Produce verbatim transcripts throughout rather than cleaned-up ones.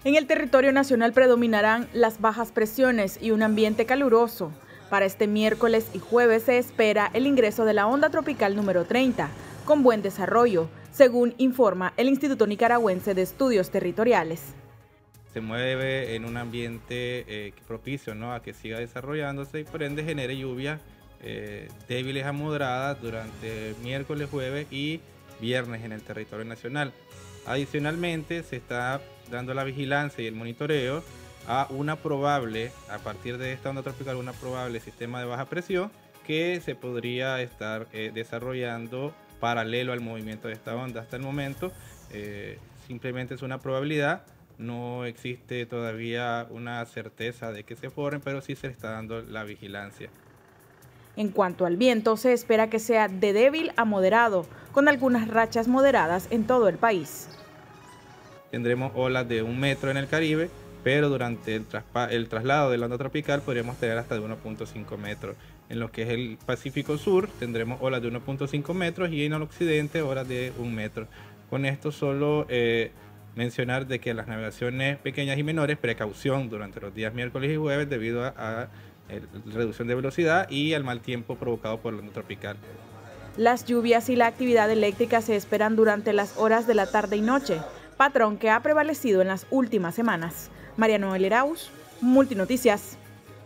En el territorio nacional predominarán las bajas presiones y un ambiente caluroso. Para este miércoles y jueves se espera el ingreso de la onda tropical número treinta, con buen desarrollo, según informa el Instituto Nicaragüense de Estudios Territoriales. Se mueve en un ambiente eh, propicio, ¿no?, a que siga desarrollándose y por ende genere lluvias eh, débiles a moderadas durante miércoles, jueves y viernes en el territorio nacional. Adicionalmente, se está dando la vigilancia y el monitoreo a una probable, a partir de esta onda tropical, una probable sistema de baja presión que se podría estar eh, desarrollando paralelo al movimiento de esta onda. Hasta el momento eh, simplemente es una probabilidad, no existe todavía una certeza de que se formen, pero sí se está dando la vigilancia. En cuanto al viento, se espera que sea de débil a moderado, con algunas rachas moderadas en todo el país. Tendremos olas de un metro en el Caribe, pero durante el, el traslado de la onda tropical podríamos tener hasta de uno punto cinco metros. En lo que es el Pacífico Sur tendremos olas de uno punto cinco metros y en el occidente olas de un metro. Con esto solo eh, mencionar de que las navegaciones pequeñas y menores, precaución durante los días miércoles y jueves debido a, a la reducción de velocidad y al mal tiempo provocado por la onda tropical. Las lluvias y la actividad eléctrica se esperan durante las horas de la tarde y noche, patrón que ha prevalecido en las últimas semanas. María Noel Erauz, Multinoticias.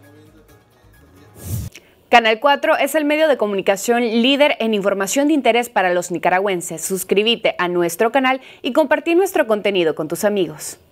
Canal cuatro es el medio de comunicación líder en información de interés para los nicaragüenses. Suscríbete a nuestro canal y compartí nuestro contenido con tus amigos.